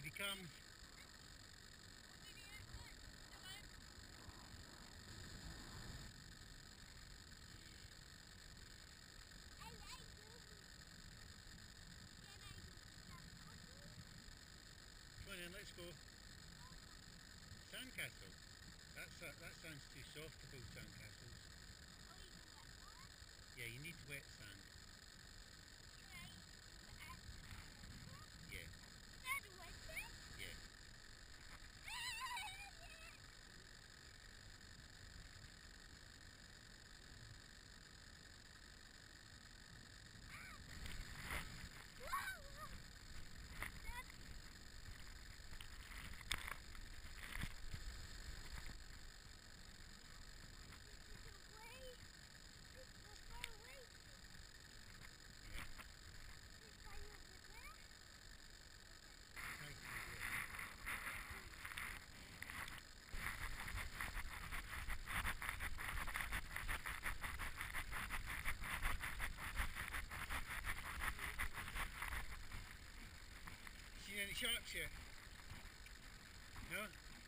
he comes. Come on then, let's go. Sandcastle. That sounds too soft to build sandcastles. Yeah, you need wet sand. Yeah, yeah. Seen any sharks yet? No?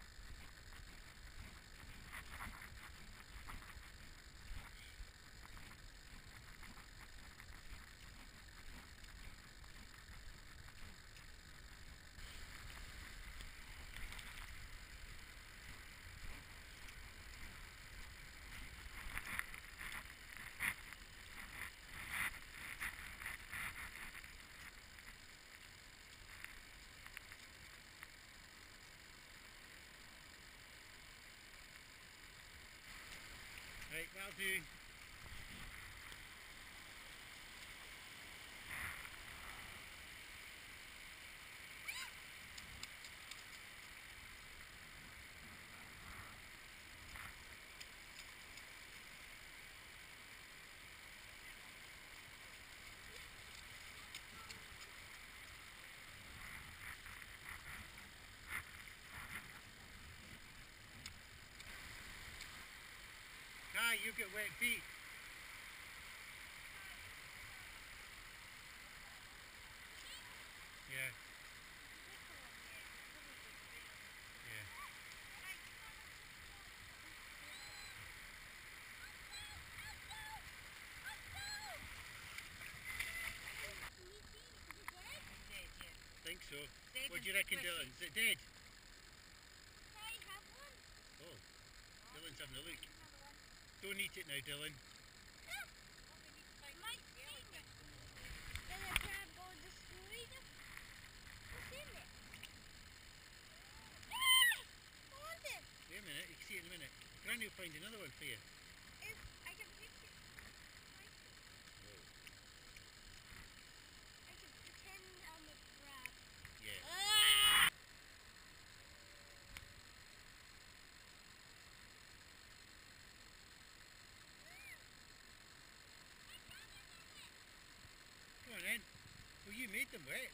Right, that'll do. Ah, you get wet feet. Yeah, yeah. Think so. What do you reckon, Dylan? Is it dead? Oh, Dylan's having a look. Don't eat it now, Dylan. Wait a minute, you can see it in a minute. Granny will find another one for you. Yeah. Come on then. Well, you made them wet.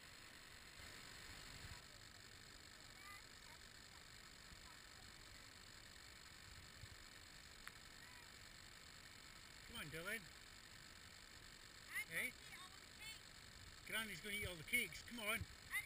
Come on, Dylan. Hey? Granny's going to eat all the cakes. Come on.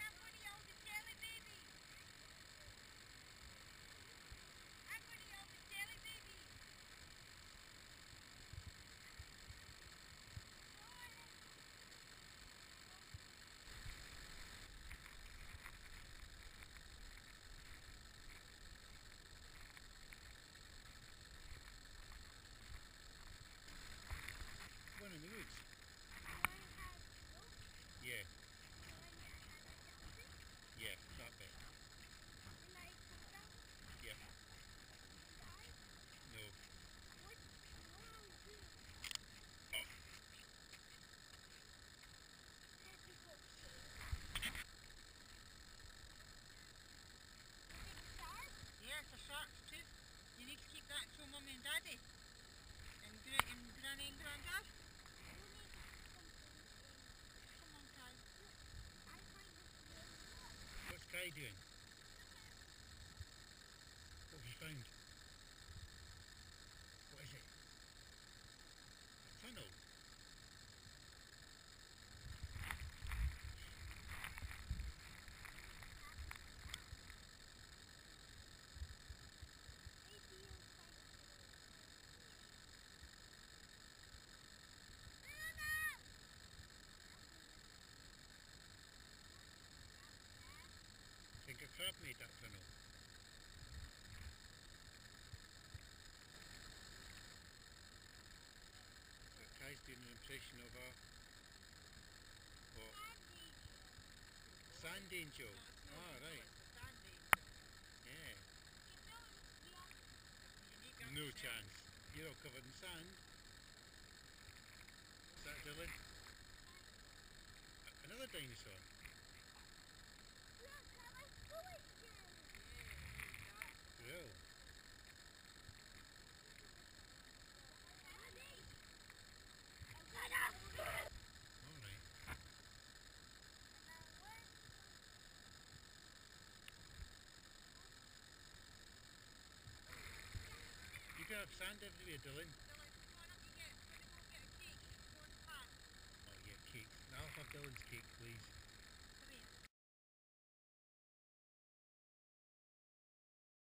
One in the woods. Yeah, yeah, that bit. Yeah, no. Yeah, for sharks too. You need to keep that and show Mummy and Daddy. And Granny and Grandad. Come on, Kai. What's Kai doing? What have you found? What is it? A tunnel? crab made that tunnel. So Kai's doing an impression of a what? Sand angel. Ah, right. Yeah. No chance. You're all covered in sand. Is that Dylan? Another dinosaur. Well, alright. You can have sand everywhere, Dylan. Oh, yeah, cake. I'll have Dylan's cake, please.